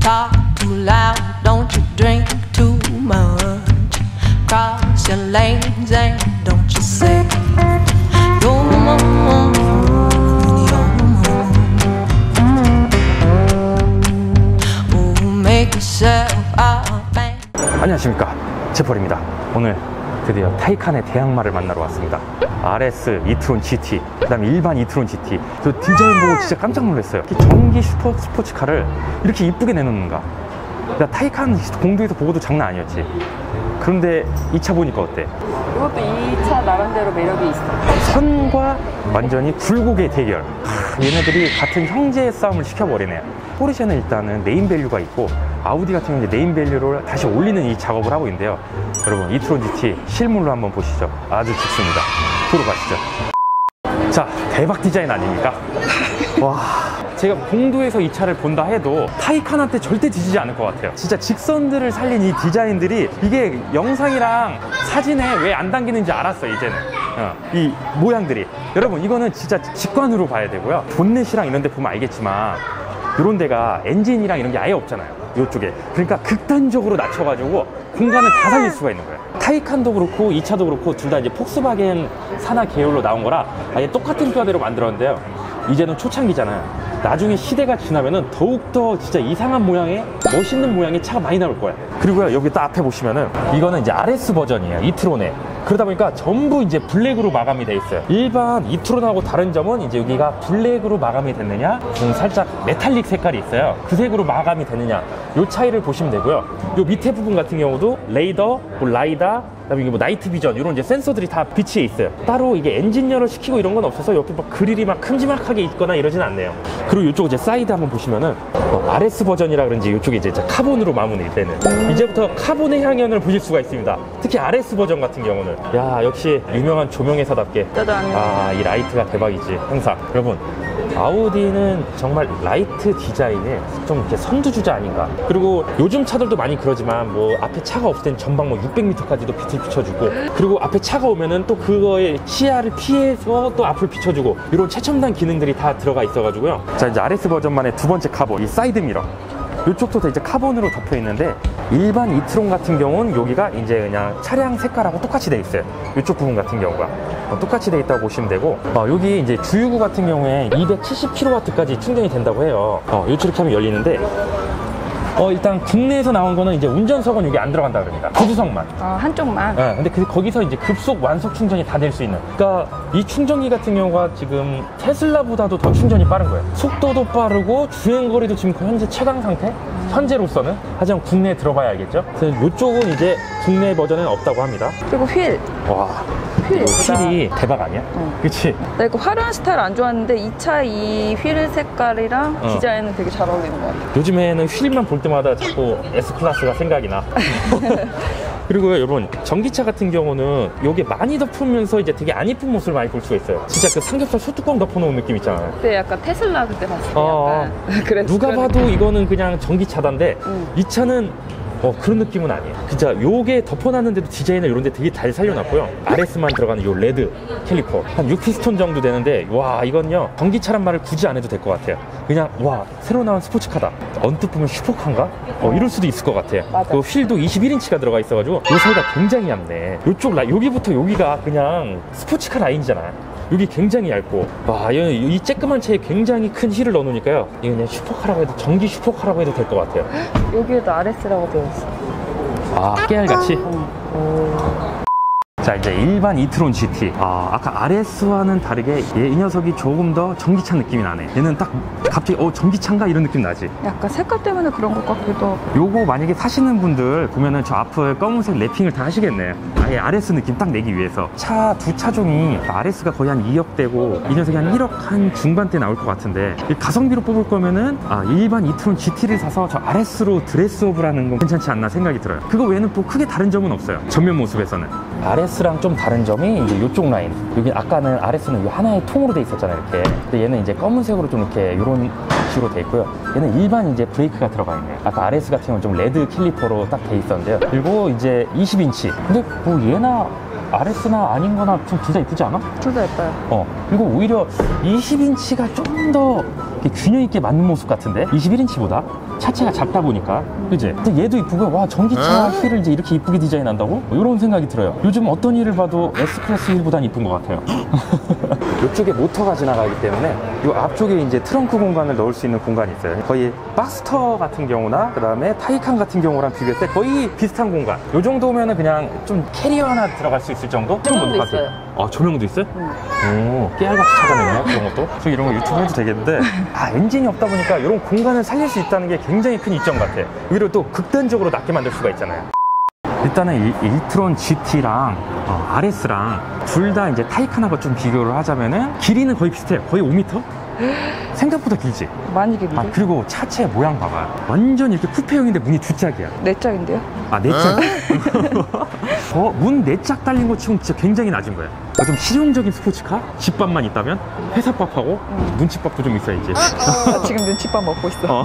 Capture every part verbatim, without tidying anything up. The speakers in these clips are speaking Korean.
Talk too loud, don't you drink too much. Cross your lanes and don't you say you're mine, you're mine. Oh, make yourself up and... 안녕하십니까, 제펄입니다. 오늘 드디어 타이칸의 대항마를 만나러 왔습니다. 알에스 이트론 지티, 그 다음에 일반 이트론 지티. 저 디자인 보고 진짜 깜짝 놀랐어요. 전기 슈퍼 스포츠카를 이렇게 이쁘게 내놓는가. 나 타이칸 공도에서 보고도 장난 아니었지. 그런데 이 차 보니까 어때? 이것도 이 차 나름대로 매력이 있어. 선과 완전히 굴곡의 대결. 하, 얘네들이 같은 형제의 싸움을 시켜버리네요. 포르쉐는 일단은 네임밸류가 있고, 아우디 같은 경우는 네임밸류를 다시 올리는 이 작업을 하고 있는데요. 여러분, 이트론 지티 실물로 한번 보시죠. 아주 좋습니다. 도로 가시죠. 자, 대박 디자인 아닙니까? 와, 제가 공도에서 이 차를 본다 해도 타이칸한테 절대 뒤지지 않을 것 같아요. 진짜 직선들을 살린 이 디자인들이, 이게 영상이랑 사진에 왜 안 담기는지 알았어 이제는. 어, 이 모양들이. 여러분, 이거는 진짜 직관으로 봐야 되고요. 본넷이랑 이런 데 보면 알겠지만 이런 데가 엔진이랑 이런 게 아예 없잖아요, 이쪽에. 그러니까 극단적으로 낮춰가지고 공간을 다 살릴 수가 있는 거예요. 타이칸도 그렇고 이 차도 그렇고 둘 다 이제 폭스바겐 산하 계열로 나온 거라 아예 똑같은 뼈대로 만들었는데요. 이제는 초창기잖아요. 나중에 시대가 지나면은 더욱더 진짜 이상한 모양의, 멋있는 모양의 차가 많이 나올 거야. 그리고요, 여기 딱 앞에 보시면은 이거는 이제 알에스 버전이에요, 이트론의. 그러다 보니까 전부 이제 블랙으로 마감이 돼 있어요. 일반 이트론하고 다른 점은 이제 여기가 블랙으로 마감이 됐느냐, 좀 살짝 메탈릭 색깔이 있어요. 그 색으로 마감이 됐느냐, 요 차이를 보시면 되고요. 요 밑에 부분 같은 경우도 레이더, 뭐 라이다, 그다음에 이게 뭐 나이트 비전, 이런 이제 센서들이 다 비치해 있어요. 따로 이게 엔진열을 시키고 이런 건 없어서 옆에 막 그릴이 막 큼지막하게 있거나 이러진 않네요. 그리고 이쪽 이제 사이드 한번 보시면은 어, 알에스 버전이라 그런지 이쪽에 이제 카본으로 마무리되는, 이제부터 카본의 향연을 보실 수가 있습니다. 특히 알에스 버전 같은 경우는, 야, 역시 유명한 조명회사답게, 아, 이 라이트가 대박이지 항상. 여러분, 아우디는 정말 라이트 디자인에 좀 이렇게 선두주자 아닌가. 그리고 요즘 차들도 많이 그러지만 뭐 앞에 차가 없을 땐 전방 뭐 육백 미터까지도 빛을 비춰주고, 그리고 앞에 차가 오면은 또 그거의 시야를 피해서 또 앞을 비춰주고, 이런 최첨단 기능들이 다 들어가 있어가지고요. 자, 이제 알에스 버전만의 두 번째 카본, 이 사이드 미러. 이쪽도 다 이제 카본으로 덮여 있는데, 일반 이트론 같은 경우는 여기가 이제 그냥 차량 색깔하고 똑같이 돼 있어요. 이쪽 부분 같은 경우가 어, 똑같이 돼 있다고 보시면 되고, 어, 여기 이제 주유구 같은 경우에 이백칠십 킬로와트까지 충전이 된다고 해요. 어, 이렇게 하면 열리는데, 어, 일단 국내에서 나온 거는 이제 운전석은 여기 안 들어간다 그럽니다. 조수석만. 어, 한쪽만. 네, 근데 그, 거기서 이제 급속 완속 충전이 다 될 수 있는. 그러니까 이 충전기 같은 경우가 지금 테슬라보다도 더 충전이 빠른 거예요. 속도도 빠르고 주행거리도 지금 현재 최강 상태? 음. 현재로서는. 하지만 국내에 들어봐야 알겠죠? 그래서 이쪽은 이제 국내 버전에는 없다고 합니다. 그리고 휠. 와, 휠 휠이 대박 아니야? 응. 그치? 나 이거 화려한 스타일 안 좋아하는데 이 차 이 휠 색깔이랑 어. 디자인은 되게 잘 어울리는 것 같아. 요즘에는 휠만 볼 때마다 자꾸 S클래스가 생각이 나. 그리고 여러분, 전기차 같은 경우는 요게 많이 덮으면서 이제 되게 안 이쁜 모습을 많이 볼 수가 있어요. 진짜 그 삼겹살 소뚜껑 덮어놓은 느낌 있잖아요. 그때 약간 테슬라 그때 봤을 때 어, 약간 그래, 누가 그런 봐도 느낌. 이거는 그냥 전기차단데, 응. 이 차는 어, 그런 느낌은 아니에요. 진짜 요게 덮어놨는데도 디자인을 이런 데 되게 잘 살려놨고요. 알에스만 들어가는 요 레드 캘리퍼 한 육 피스톤 정도 되는데, 와, 이건요 전기차란 말을 굳이 안 해도 될 것 같아요. 그냥 와, 새로 나온 스포츠카다, 언뜻 보면 슈퍼카인가? 어, 이럴 수도 있을 것 같아요. 맞아. 그 휠도 이십일 인치가 들어가 있어가지고 요 사이가 굉장히 얇네. 요쪽 라, 여기부터 여기가 그냥 스포츠카 라인이잖아. 여기 굉장히 얇고, 와, 이, 이 쬐끄만 차에 굉장히 큰 휠을 넣어놓으니까요, 이거 그냥 슈퍼카라고 해도, 전기 슈퍼카라고 해도 될 것 같아요. 여기에도 알에스라고 되어 있어. 아, 깨알같이? 오. 자, 이제 일반 이트론 지티. 아, 아까 알에스와는 다르게 얘, 이 녀석이 조금 더 전기차 느낌이 나네. 얘는 딱 갑자기 어, 전기차인가 이런 느낌 나지. 약간 색깔 때문에 그런 것 같기도 하고. 요거 만약에 사시는 분들 보면은 저 앞을 검은색 랩핑을 다 하시겠네. 아예 알에스 느낌 딱 내기 위해서. 차 두 차종이 알에스가 거의 한 이억 대고 이 녀석이 한 일억 한 중반대 나올 것 같은데, 이 가성비로 뽑을 거면은 아, 일반 이트론 지티를 사서 저 알에스로 드레스업을 하는 건 괜찮지 않나 생각이 들어요. 그거 외에는 또 크게 다른 점은 없어요, 전면 모습에서는. 알에스랑 좀 다른 점이 이제 이쪽 라인. 여기 아까는 알에스는 하나의 통으로 돼 있었잖아요, 이렇게. 근데 얘는 이제 검은색으로 좀 이렇게 이런 식으로 돼 있고요. 얘는 일반 이제 브레이크가 들어가 있네요. 아까 알에스 같은 경우는 좀 레드 캘리퍼로 딱 돼 있었는데요. 그리고 이제 이십 인치. 근데 뭐 얘나 알에스나 아닌 거나 좀 둘 다 이쁘지 않아? 둘 다 예뻐요. 어, 그리고 오히려 이십 인치가 좀 더 이게 균형 있게 맞는 모습 같은데 이십일 인치보다 차체가 작다 보니까 그지? 근데 얘도 이쁘고 와 전기차 휠을 이제 이렇게 이쁘게 디자인한다고? 이런 생각이 들어요. 요즘 어떤 휠을 봐도 S클래스 휠보단 이쁜 것 같아요. 이쪽에 모터가 지나가기 때문에 이 앞쪽에 이제 트렁크 공간을 넣을 수 있는 공간이 있어요. 거의 박스터 같은 경우나 그 다음에 타이칸 같은 경우랑 비교했을 때 거의 비슷한 공간. 이 정도면은 그냥 좀 캐리어 하나 들어갈 수 있을 정도? 조명도 있어요. 아 조명도 있어요? 응. 오 깨알같이 찾아내네요 그런 것도. 저 이런 거 유튜브 해도 되겠는데 아 엔진이 없다 보니까 이런 공간을 살릴 수 있다는 게 굉장히 큰 이점 같아. 오히려 또 극단적으로 낮게 만들 수가 있잖아요. 일단은 이 이트론 지티랑 어, 알에스랑 둘 다 이제 타이칸하고 좀 비교를 하자면은 길이는 거의 비슷해요. 거의 오 미터? 생각보다 길지? 많이 길인데? 아 그리고 차체 모양 봐봐. 완전 이렇게 쿠페형인데 문이 두 짝이야. 네 짝인데요? 아 네 짝? 어, 문 네 짝 달린 거 치고는 진짜 굉장히 낮은 거야. 좀 실용적인 스포츠카? 집밥만 있다면? 회사밥하고 음. 눈치밥도 좀 있어야지. 아, 지금 눈치밥 먹고 있어. 어.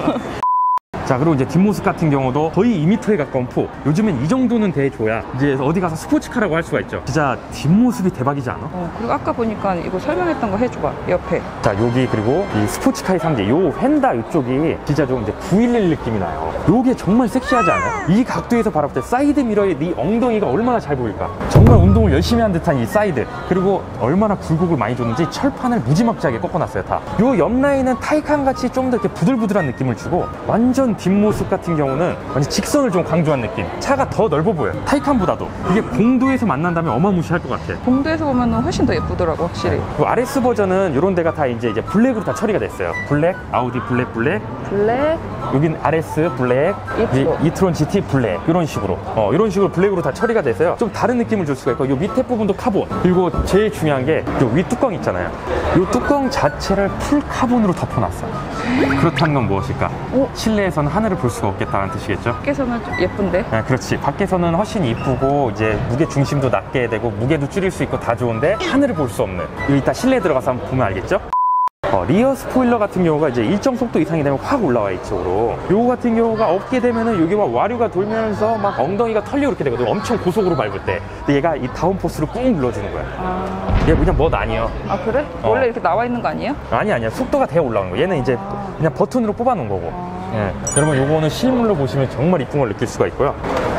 자 그리고 이제 뒷모습 같은 경우도 거의 이 미터에 가까운 폭. 요즘엔 이 정도는 돼줘야 이제 어디 가서 스포츠카라고 할 수가 있죠. 진짜 뒷모습이 대박이지 않아? 어, 그리고 아까 보니까 이거 설명했던 거 해줘봐 옆에. 자 여기 그리고 이 스포츠카의 상징 요 휀다 이쪽이 진짜 좀 이제 구일일 느낌이 나요. 요게 정말 섹시하지 않아요? 이 각도에서 바라볼 때 사이드 미러에 네 엉덩이가 얼마나 잘 보일까. 정말 운동을 열심히 한 듯한 이 사이드, 그리고 얼마나 굴곡을 많이 줬는지 철판을 무지막지하게 꺾어놨어요. 다 요 옆라인은 타이칸 같이 좀 더 이렇게 부들부들한 느낌을 주고, 완전 뒷모습 같은 경우는 완전 직선을 좀 강조한 느낌. 차가 더 넓어 보여요, 타이칸보다도. 이게 공도에서 만난다면 어마무시할 것 같아. 공도에서 보면 훨씬 더 예쁘더라고, 확실히. 그 알에스 버전은 이런 데가 다 이제 이제 블랙으로 다 처리가 됐어요. 블랙, 아우디 블랙 블랙, 블랙, 여긴 알에스 블랙, 이트론. 이트론 지티 블랙, 이런 식으로 어 이런 식으로 블랙으로 다 처리가 돼서요. 좀 다른 느낌을 줄 수가 있고, 이 밑에 부분도 카본. 그리고 제일 중요한 게 이 위 뚜껑 있잖아요. 이 뚜껑 자체를 풀 카본으로 덮어놨어. 그렇다는 건 무엇일까? 오. 실내에서는 하늘을 볼 수가 없겠다는 뜻이겠죠? 밖에서는 좀 예쁜데? 네, 그렇지. 밖에서는 훨씬 이쁘고 이제 무게 중심도 낮게 되고 무게도 줄일 수 있고 다 좋은데 하늘을 볼 수 없는. 여기 이따 실내에 들어가서 한번 보면 알겠죠? 어, 리어 스포일러 같은 경우가 이제 일정 속도 이상이 되면 확 올라와, 이쪽으로. 요거 같은 경우가 없게 되면은 여기 막 와류가 돌면서 막 엉덩이가 털려 이렇게 되거든. 엄청 고속으로 밟을 때. 근데 얘가 이 다운포스를 꾹 눌러주는 거야. 아, 얘 그냥 멋 아니에요. 아 그래? 어. 원래 이렇게 나와 있는 거 아니에요? 아니 아니야. 속도가 돼 올라오는 거. 얘는 이제 그냥 버튼으로 뽑아 놓은 거고. 아. 예. 여러분 요거는 실물로 보시면 정말 이쁜 걸 느낄 수가 있고요.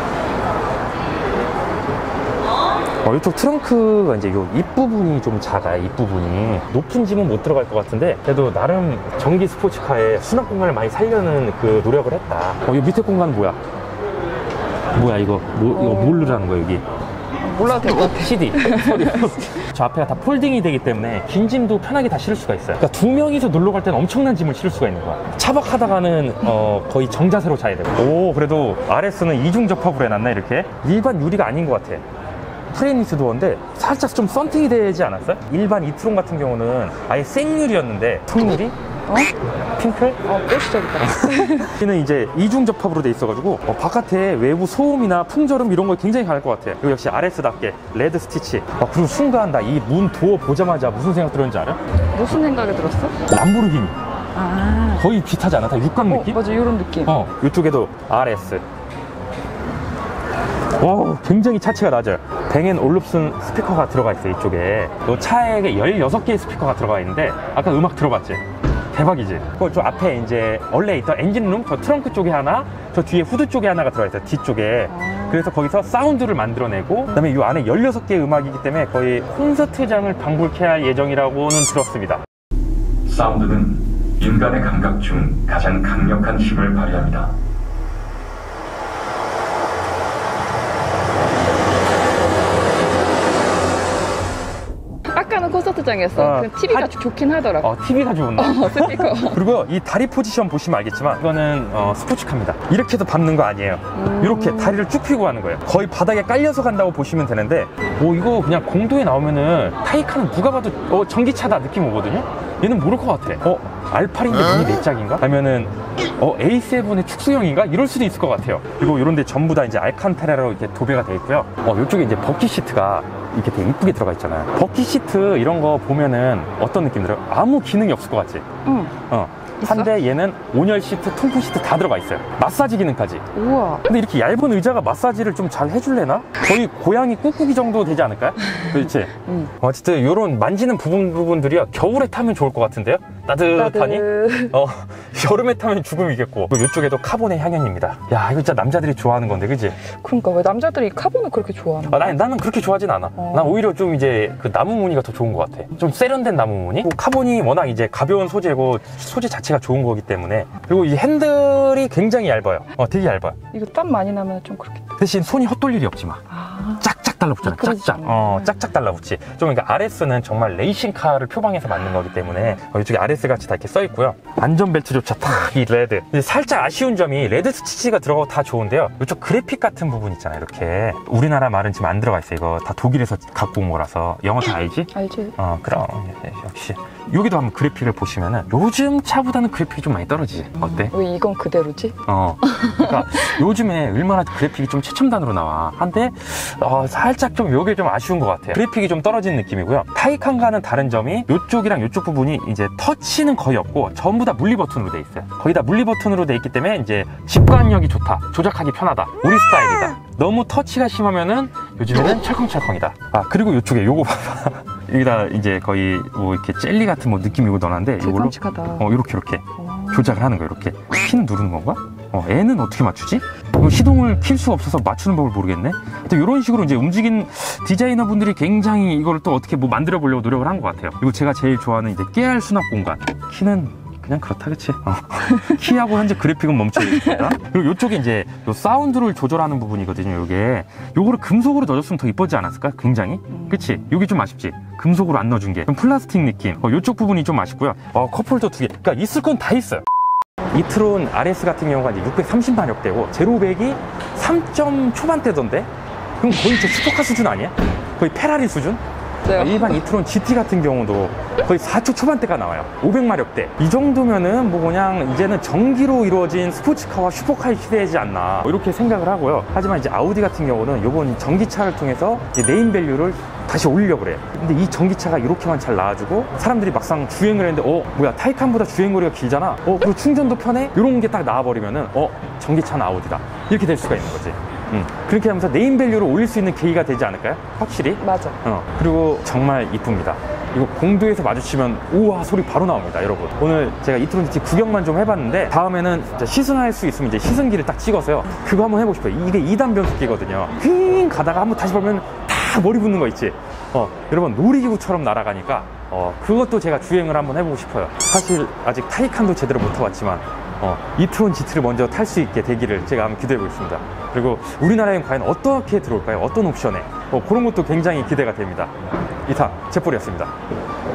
어, 이쪽 트렁크가 이제 요 입부분이 좀 작아요. 입부분이 높은 짐은 못 들어갈 것 같은데, 그래도 나름 전기 스포츠카에 수납 공간을 많이 살려는 그 노력을 했다. 어, 이 밑에 공간은 뭐야? 뭐야 이거? 뭐, 이거 뭘 넣으라는 거야 여기? 몰라도 될 것 같아. 씨디. 저 앞에가 다 폴딩이 되기 때문에 긴 짐도 편하게 다 실을 수가 있어요. 그러니까 두 명이서 놀러 갈 때는 엄청난 짐을 실을 수가 있는 거야. 차박하다가는 어, 거의 정자세로 자야 되고. 오, 그래도 알에스는 이중 접합으로 해놨나 이렇게? 일반 유리가 아닌 것 같아. 프레임리스 도어인데 살짝 좀 썬팅이 되지 않았어요? 일반 이트론 같은 경우는 아예 생유리였는데 통유리? 어? 핑클? 어, 꽤 시작이다. 얘는 이제 이중 접합으로 돼 있어가지고 어, 바깥에 외부 소음이나 풍절음 이런 거에 굉장히 강할 것 같아요. 그리고 역시 알에스답게 레드 스티치. 아, 그리고 순간 나 이 문 도어 보자마자 무슨 생각 들었는지 알아? 무슨 생각이 들었어? 람보르기니. 아, 거의 비슷하지 않아? 다 육각 어, 느낌? 맞아, 이런 느낌. 어, 이쪽에도 알에스. 와, 굉장히 차체가 낮아요. 뱅앤 올룹슨 스피커가 들어가 있어요, 이쪽에. 이 차에 열여섯 개의 스피커가 들어가 있는데, 아까 음악 들어봤지? 대박이지? 그 저 앞에 이제 원래 있던 엔진룸, 저 트렁크 쪽에 하나, 저 뒤에 후드 쪽에 하나가 들어가 있어요, 뒤쪽에. 그래서 거기서 사운드를 만들어내고, 그 다음에 이 안에 열여섯 개의 음악이기 때문에 거의 콘서트장을 방불케 할 예정이라고는 들었습니다. 사운드는 인간의 감각 중 가장 강력한 힘을 발휘합니다. 아까는 콘서트장이었어. 어, 그 티비가 하- 좋긴 하더라. 어, 티비가 좋은데? 어, 스피커. 그리고 이 다리 포지션 보시면 알겠지만, 이거는 어, 스포츠카입니다. 이렇게 해서 밟는 거 아니에요. 이렇게 다리를 쭉 펴고 하는 거예요. 거의 바닥에 깔려서 간다고 보시면 되는데, 오, 이거 그냥 공도에 나오면은 타이칸은 누가 봐도 어, 전기차다 느낌 오거든요? 얘는 모를 것 같아. 어, 알팔인데 문이 네 짝인가? 아니면은 어, 에이 세븐의 축소형인가? 이럴 수도 있을 것 같아요. 그리고 이런 데 전부 다 이제 알칸테라로 이렇게 도배가 돼 있고요. 어, 이쪽에 이제 버킷 시트가 이렇게 되게 이쁘게 들어가 있잖아요. 버킷 시트 이런 거 보면은 어떤 느낌 들어요? 아무 기능이 없을 것 같지? 응. 어. 있어? 한데 얘는 온열 시트, 통풍 시트 다 들어가 있어요. 마사지 기능까지. 우와. 근데 이렇게 얇은 의자가 마사지를 좀 잘 해줄래나? 거의 고양이 꾹꾹이 정도 되지 않을까요? 그렇지? 음. 어쨌든 이런 만지는 부분 부분들이요, 겨울에 타면 좋을 것 같은데요? 따뜻하니? 따뜻. 어, 여름에 타면 죽음이겠고. 그리고 이쪽에도 카본의 향연입니다. 야, 이거 진짜 남자들이 좋아하는 건데, 그지? 그러니까 왜 남자들이 카본을 그렇게 좋아하는 아, 거야? 난, 나는 그렇게 좋아하진 않아. 어. 난 오히려 좀 이제 그 나무 무늬가 더 좋은 것 같아. 좀 세련된 나무 무늬? 카본이 워낙 이제 가벼운 소재고 소재 자체가 좋은 거기 때문에. 그리고 이 핸들이 굉장히 얇아요. 어, 되게 얇아요. 이거 땀 많이 나면 좀 그렇겠다. 대신 손이 헛돌 일이 없지 마. 아. 짝짝 달라붙잖아. 짝짝. 어, 짝짝 달라붙지. 좀 그러니까 알에스는 정말 레이싱카를 표방해서 만든 거기 때문에 어, 이쪽에 알에스 같이 다 이렇게 써 있고요. 안전벨트조차 딱 이 레드. 근데 살짝 아쉬운 점이 레드 스티치가 들어가고 다 좋은데요. 이쪽 그래픽 같은 부분 있잖아요. 이렇게 우리나라 말은 지금 안 들어가 있어요. 이거 다 독일에서 갖고 온 거라서. 영어 다 알지? 알지? 어, 그럼 역시. 여기도 한번 그래픽을 보시면은 요즘 차보다는 그래픽이 좀 많이 떨어지지. 어때? 왜 이건 그대로지? 어, 그러니까 요즘에 얼마나 그래픽이 좀 최첨단으로 나와. 한데 어, 살짝 좀 요게 좀 아쉬운 것 같아요. 그래픽이 좀 떨어진 느낌이고요. 타이칸과는 다른 점이 요쪽이랑 요쪽 부분이 이제 터치는 거의 없고 전부 다 물리 버튼으로 돼 있어요. 거의 다 물리 버튼으로 돼 있기 때문에 이제 집관력이 좋다, 조작하기 편하다, 우리 스타일이다. 너무 터치가 심하면은 요즘에는 철컹철컹이다. 아, 그리고 요쪽에 요거 봐봐. 여기다 이제 거의 뭐 이렇게 젤리 같은 뭐 느낌 이거 넣어놨는데 되게 이걸로 깜찍하다. 어, 요렇게 이렇게 어. 조작을 하는 거예요. 이렇게 핀 누르는 건가? 어, 애는 어떻게 맞추지? 이거 시동을 킬 수가 없어서 맞추는 법을 모르겠네. 또 이런 식으로 이제 움직인 디자이너 분들이 굉장히 이걸 또 어떻게 뭐 만들어 보려고 노력을 한 것 같아요. 그리고 제가 제일 좋아하는 이제 깨알 수납 공간. 키는 그냥 그렇다, 그치? 어. 키하고 현재 그래픽은 멈춰 있습니다. 그리고 이쪽에 이제 요 사운드를 조절하는 부분이거든요. 요게 요거를 금속으로 넣어줬으면 더 이쁘지 않았을까? 굉장히, 그치? 요게 좀 아쉽지? 금속으로 안 넣어준 게 좀 플라스틱 느낌. 어, 요쪽 부분이 좀 아쉽고요. 어, 컵홀더 두 개. 그러니까 있을 건 다 있어요. 이트론 알에스 같은 경우가 이제 육백삼십 마력대고 제로백이 삼 점 초반대던데? 그럼 거의 저 슈퍼카 수준 아니야? 거의 페라리 수준? 네. 일반 이트론 지티 같은 경우도 거의 사 초 초반대가 나와요. 오백 마력대. 이 정도면은 뭐 그냥 이제는 전기로 이루어진 스포츠카와 슈퍼카의 시대이지 않나, 뭐 이렇게 생각을 하고요. 하지만 이제 아우디 같은 경우는 요번 전기차를 통해서 이제 네임밸류를 다시 올리려고 그래요. 근데 이 전기차가 이렇게만 잘 나와주고 사람들이 막상 주행을 했는데 어 뭐야 타이칸보다 주행거리가 길잖아, 어 그리고 충전도 편해, 이런 게 딱 나와버리면은 어 전기차는 아우디다, 이렇게 될 수가 있는 거지. 음, 그렇게 하면서 네임밸류를 올릴 수 있는 계기가 되지 않을까요? 확실히. 맞아. 어, 그리고 정말 이쁩니다. 이거 공도에서 마주치면 우와 소리 바로 나옵니다, 여러분. 오늘 제가 이트론 지티 구경만 좀 해봤는데 다음에는 진짜 시승할 수 있으면 이제 시승기를 딱 찍어서요, 그거 한번 해보고 싶어요. 이게 이 단 변속기거든요. 휘잉 가다가 한번 다시 보면 다 머리 붙는 거 있지. 어, 여러분 놀이기구처럼 날아가니까 어, 그것도 제가 주행을 한번 해보고 싶어요. 사실 아직 타이칸도 제대로 못 타봤지만 어, 이트론 지티를 먼저 탈 수 있게 되기를 제가 한번 기대해 보겠습니다. 그리고 우리나라엔 과연 어떻게 들어올까요? 어떤 옵션에? 어, 그런 것도 굉장히 기대가 됩니다. 이상 제폴이었습니다.